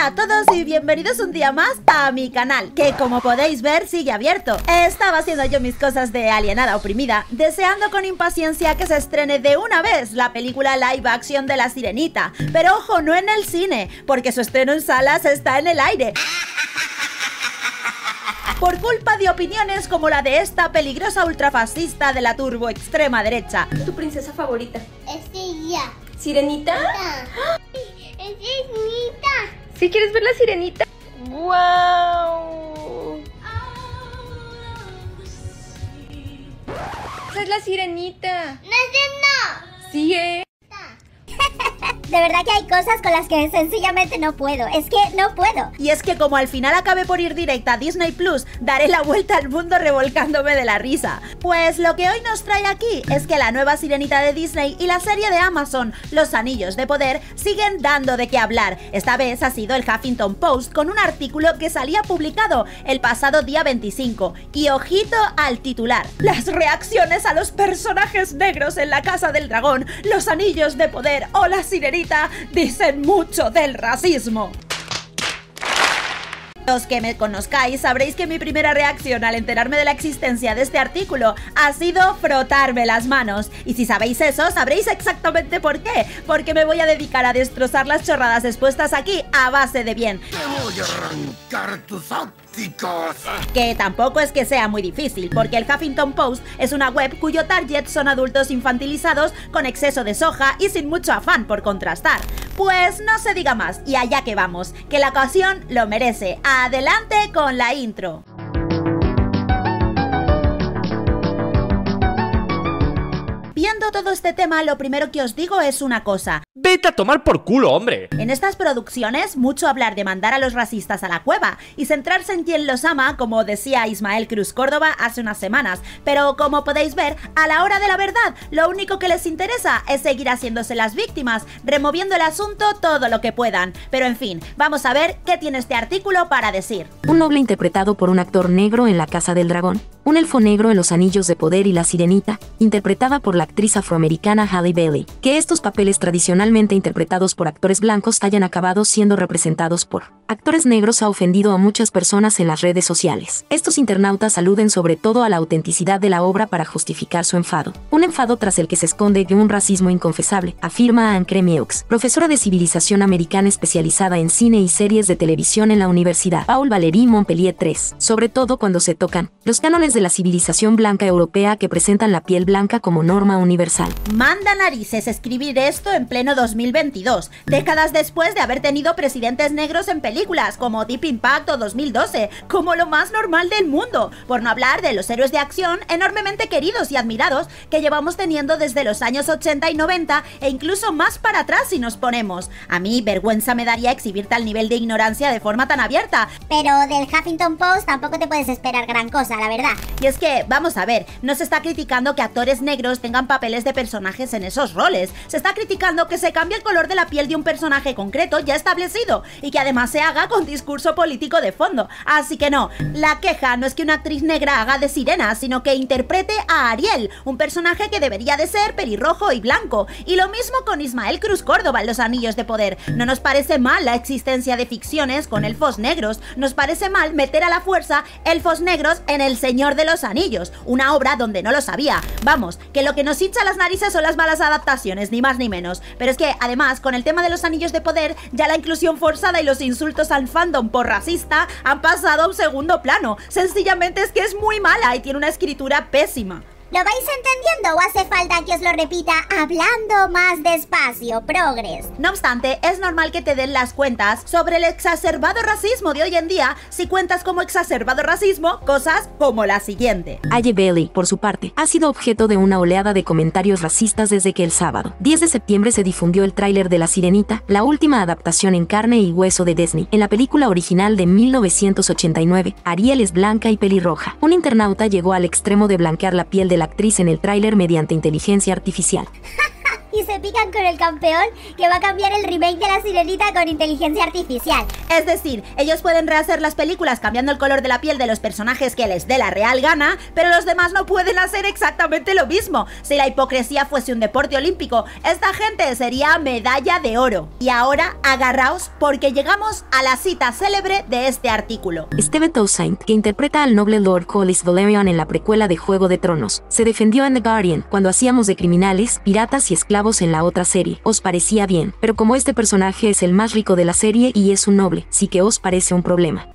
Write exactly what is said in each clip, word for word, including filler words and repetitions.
Hola a todos y bienvenidos un día más a mi canal, que como podéis ver sigue abierto. Estaba haciendo yo mis cosas de alienada oprimida, deseando con impaciencia que se estrene de una vez la película live action de La Sirenita. Pero ojo, no en el cine, porque su estreno en salas está en el aire. Por culpa de opiniones como la de esta peligrosa ultrafascista de la turbo extrema derecha. ¿Tu princesa favorita? Es ella. ¿Sirenita? Es Sirenita. ¿Sí quieres ver la sirenita? ¡Wow! Esa es la sirenita. No, no. Sí, ¿eh? De verdad que hay cosas con las que sencillamente no puedo. Es que no puedo. Y es que como al final acabé por ir directa a Disney Plus, daré la vuelta al mundo revolcándome de la risa. Pues lo que hoy nos trae aquí es que la nueva Sirenita de Disney y la serie de Amazon, Los Anillos de Poder, siguen dando de qué hablar. Esta vez ha sido el Huffington Post con un artículo que salía publicado el pasado día veinticinco. Y ojito al titular: las reacciones a los personajes negros en la Casa del Dragón, Los Anillos de Poder o la Sirenita dicen mucho del racismo. Los que me conozcáis sabréis que mi primera reacción al enterarme de la existencia de este artículo ha sido frotarme las manos. Y si sabéis eso, sabréis exactamente por qué. Porque me voy a dedicar a destrozar las chorradas expuestas aquí a base de bien. Te voy a arrancar tus ópticos. Que tampoco es que sea muy difícil, porque el Huffington Post es una web cuyo target son adultos infantilizados con exceso de soja y sin mucho afán por contrastar. Pues no se diga más, y allá que vamos, que la ocasión lo merece. Adelante con la intro. Viendo todo este tema, lo primero que os digo es una cosa. ¡Vete a tomar por culo, hombre! En estas producciones, mucho hablar de mandar a los racistas a la cueva y centrarse en quien los ama, como decía Ismael Cruz Córdoba hace unas semanas. Pero como podéis ver, a la hora de la verdad, lo único que les interesa es seguir haciéndose las víctimas, removiendo el asunto todo lo que puedan. Pero en fin, vamos a ver qué tiene este artículo para decir. Un noble interpretado por un actor negro en La Casa del Dragón, un elfo negro en Los Anillos de Poder y La Sirenita, interpretada por la actriz afroamericana Halle Bailey. Que estos papeles tradicionalmente interpretados por actores blancos hayan acabado siendo representados por actores negros ha ofendido a muchas personas en las redes sociales. Estos internautas aluden sobre todo a la autenticidad de la obra para justificar su enfado. Un enfado tras el que se esconde un racismo inconfesable, afirma Anne Cremieux, profesora de civilización americana especializada en cine y series de televisión en la Universidad Paul Valéry Montpellier tres, sobre todo cuando se tocan los cánones de la civilización blanca europea que presentan la piel blanca como norma universal. Manda narices escribir esto en pleno dos mil veintidós, décadas después de haber tenido presidentes negros en películas como Deep Impact o dos mil doce, como lo más normal del mundo, por no hablar de los héroes de acción enormemente queridos y admirados que llevamos teniendo desde los años ochenta y noventa e incluso más para atrás si nos ponemos. A mí vergüenza me daría exhibir tal nivel de ignorancia de forma tan abierta. Pero del Huffington Post tampoco te puedes esperar gran cosa, la verdad. Y es que, vamos a ver, no se está criticando que actores negros tengan papeles de personajes en esos roles. Se está criticando que se cambie el color de la piel de un personaje concreto ya establecido y que además se haga con discurso político de fondo. Así que no, la queja no es que una actriz negra haga de sirena, sino que interprete a Ariel, un personaje que debería de ser pelirrojo y blanco. Y lo mismo con Ismael Cruz Córdoba en Los Anillos de Poder. No nos parece mal la existencia de ficciones con elfos negros, nos parece mal meter a la fuerza elfos negros en El Señor de los Anillos, una obra donde no lo sabía. Vamos, que lo que nos hincha las narices son las malas adaptaciones, ni más ni menos. Pero es que, además, con el tema de Los Anillos de Poder, ya la inclusión forzada y los insultos al fandom por racista han pasado a un segundo plano. Sencillamente es que es muy mala y tiene una escritura pésima. ¿Lo vais entendiendo o hace falta que os lo repita hablando más despacio, progres? No obstante, es normal que te den las cuentas sobre el exacerbado racismo de hoy en día si cuentas como exacerbado racismo cosas como la siguiente. Halle Bailey, por su parte, ha sido objeto de una oleada de comentarios racistas desde que el sábado diez de septiembre se difundió el tráiler de La Sirenita, la última adaptación en carne y hueso de Disney. En la película original de mil novecientos ochenta y nueve, Ariel es blanca y pelirroja. Un internauta llegó al extremo de blanquear la piel de la actriz en el tráiler mediante inteligencia artificial. y se pican con el campeón que va a cambiar el remake de La Sirenita con inteligencia artificial. Es decir, ellos pueden rehacer las películas cambiando el color de la piel de los personajes que les dé la real gana, pero los demás no pueden hacer exactamente lo mismo. Si la hipocresía fuese un deporte olímpico, esta gente sería medalla de oro. Y ahora, agarraos porque llegamos a la cita célebre de este artículo. Steve Toussaint, que interpreta al noble Lord Corlys Velaryon en la precuela de Juego de Tronos, se defendió en The Guardian cuando hacíamos de criminales, piratas y esclavos en la otra serie. Os parecía bien, pero como este personaje es el más rico de la serie y es un noble, sí que os parece un problema.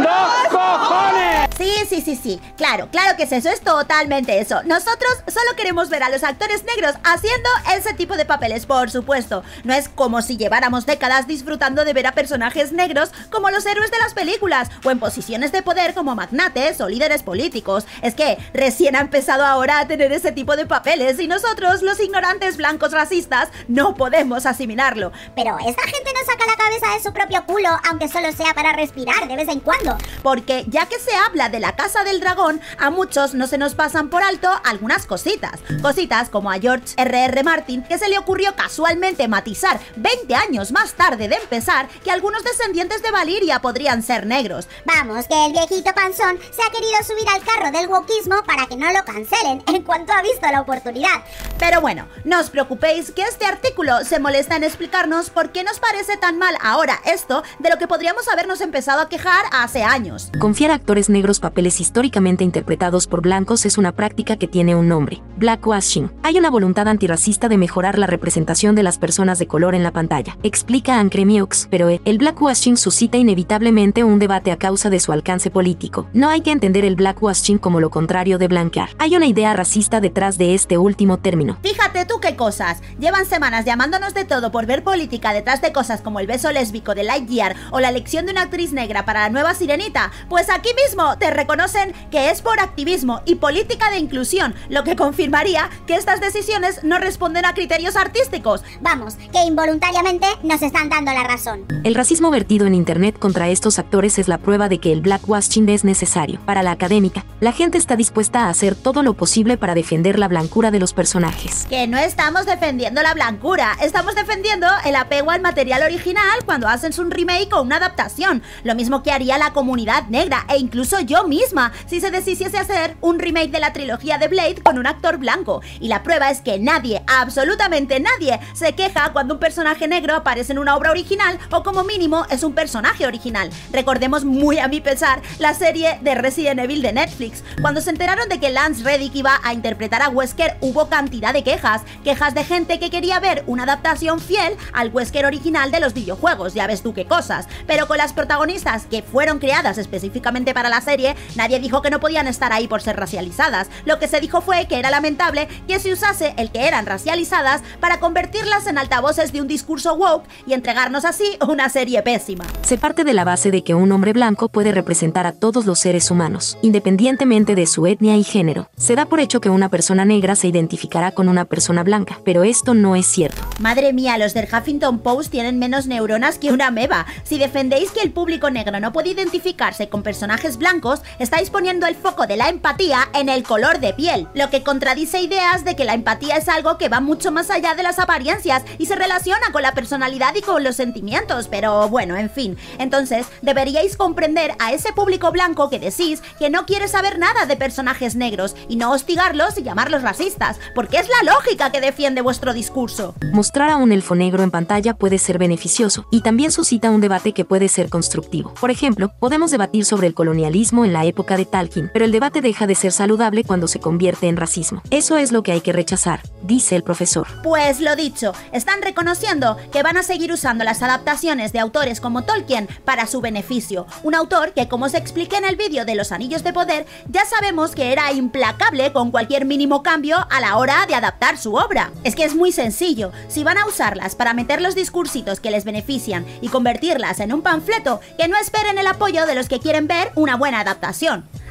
Sí, sí, sí, sí, claro, claro que es eso, es totalmente eso. Nosotros solo queremos ver a los actores negros haciendo ese tipo de papeles, por supuesto. No es como si lleváramos décadas disfrutando de ver a personajes negros como los héroes de las películas, o en posiciones de poder como magnates o líderes políticos. Es que recién ha empezado ahora a tener ese tipo de papeles y nosotros, los ignorantes blancos racistas, no podemos asimilarlo. Pero esta gente no saca la cabeza de su propio culo, aunque solo sea para respirar de vez en cuando. Porque ya que se habla de la Casa del Dragón, a muchos no se nos pasan por alto algunas cositas. Cositas como a George erre erre Martin, que se le ocurrió casualmente matizar veinte años más tarde de empezar que algunos descendientes de Valyria podrían ser negros. Vamos, que el viejito panzón se ha querido subir al carro del wokismo para que no lo cancelen en cuanto ha visto la oportunidad. Pero bueno, no os preocupéis que este artículo se molesta en explicarnos por qué nos parece tan mal ahora esto de lo que podríamos habernos empezado a quejar hace años. Confiar a actores negros papeles históricamente interpretados por blancos es una práctica que tiene un nombre: blackwashing. Hay una voluntad antirracista de mejorar la representación de las personas de color en la pantalla, explica Ancre Meux, pero el blackwashing suscita inevitablemente un debate a causa de su alcance político. No hay que entender el blackwashing como lo contrario de blanquear. Hay una idea racista detrás de este último término. Fíjate tú qué cosas. Llevan semanas llamándonos de todo por ver política detrás de cosas como el beso lésbico de Lightyear o la elección de una actriz negra para la nueva Sirenita. Pues aquí mismo te reconocen que es por activismo y política de inclusión, lo que confirmaría que estas decisiones no responden a criterios artísticos. Vamos, que involuntariamente nos están dando la razón. El racismo vertido en internet contra estos actores es la prueba de que el blackwashing es necesario. Para la académica, la gente está dispuesta a hacer todo lo posible para defender la blancura de los personajes. Que no estamos defendiendo la blancura, estamos defendiendo el apego al material original cuando hacen un remake o una adaptación. Lo mismo que haría la comunidad negra e incluso yo misma si se decidiese hacer un remake de la trilogía de Blade con un actor blanco. Y la prueba es que nadie, absolutamente nadie, se queja cuando un personaje negro aparece en una obra original o como mínimo es un personaje original. Recordemos, muy a mi pesar, la serie de Resident Evil de Netflix. Cuando se enteraron de que Lance Reddick iba a interpretar a Wesker, hubo cantidad de quejas, quejas de gente que quería ver una adaptación fiel al Wesker original de los videojuegos, ya ves tú qué cosas. Pero con las protagonistas que fueron creadas específicamente para la serie, nadie dijo que no podían estar ahí por ser racializadas. Lo que se dijo fue que era lamentable que se usase el que eran racializadas para convertirlas en altavoces de un discurso woke y entregarnos así una serie pésima. Se parte de la base de que un hombre blanco puede representar a todos los seres humanos, independientemente de su etnia y género. Se da por hecho que una persona negra se identificará con una persona blanca, pero esto no es cierto. Madre mía, los del Huffington Post tienen menos neuronas que una ameba. Si defendéis que el público negro no puede identificarse con personajes blancos, estáis poniendo el foco de la empatía en el color de piel, lo que contradice ideas de que la empatía es algo que va mucho más allá de las apariencias y se relaciona con la personalidad y con los sentimientos. Pero bueno, en fin, entonces deberíais comprender a ese público blanco que decís que no quiere saber nada de personajes negros y no hostigarlos y llamarlos racistas, porque es la lógica que defiende vuestro discurso. Mostrar a un elfo negro en pantalla puede ser beneficioso y también suscita un debate que puede ser constructivo. Por ejemplo, podemos debatir sobre el colonialismo en la época de Tolkien, pero el debate deja de ser saludable cuando se convierte en racismo. Eso es lo que hay que rechazar, dice el profesor. Pues lo dicho, están reconociendo que van a seguir usando las adaptaciones de autores como Tolkien para su beneficio. Un autor que, como os expliqué en el vídeo de los Anillos de Poder, ya sabemos que era implacable con cualquier mínimo cambio a la hora de adaptar su obra. Es que es muy sencillo, si van a usarlas para meter los discursitos que les benefician y convertirlas en un panfleto, que no esperen el apoyo de los que quieren ver una buena adaptación.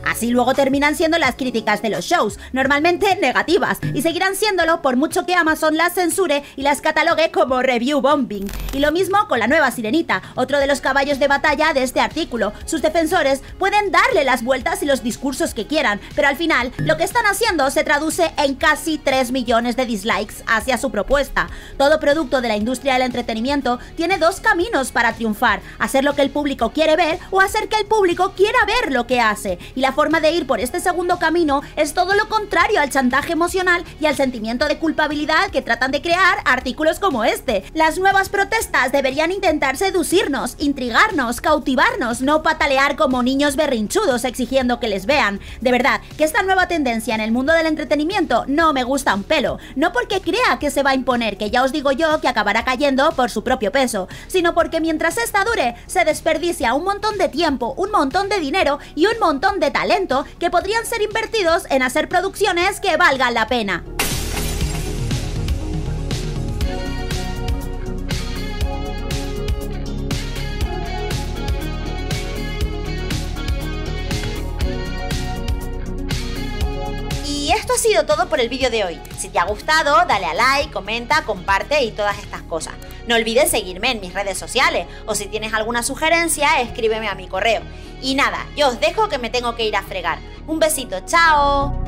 Así luego terminan siendo las críticas de los shows, normalmente negativas, y seguirán siéndolo por mucho que Amazon las censure y las catalogue como review bombing. Y lo mismo con la nueva Sirenita, otro de los caballos de batalla de este artículo. Sus defensores pueden darle las vueltas y los discursos que quieran, pero al final lo que están haciendo se traduce en casi tres millones de dislikes hacia su propuesta. Todo producto de la industria del entretenimiento tiene dos caminos para triunfar: hacer lo que el público quiere ver o hacer que el público quiera ver lo que hace. Y la forma de ir por este segundo camino es todo lo contrario al chantaje emocional y al sentimiento de culpabilidad que tratan de crear artículos como este. Las nuevas protestas deberían intentar seducirnos, intrigarnos, cautivarnos, no patalear como niños berrinchudos exigiendo que les vean. De verdad, que esta nueva tendencia en el mundo del entretenimiento no me gusta un pelo. No porque crea que se va a imponer, que ya os digo yo que acabará cayendo por su propio peso, sino porque mientras esta dure, se desperdicia un montón de tiempo, un montón de dinero y un montón de talento que podrían ser invertidos en hacer producciones que valgan la pena. Y esto ha sido todo por el vídeo de hoy. Si te ha gustado, dale a like, comenta, comparte y todas estas cosas. No olvides seguirme en mis redes sociales, o si tienes alguna sugerencia, escríbeme a mi correo. Y nada, yo os dejo que me tengo que ir a fregar. Un besito, chao.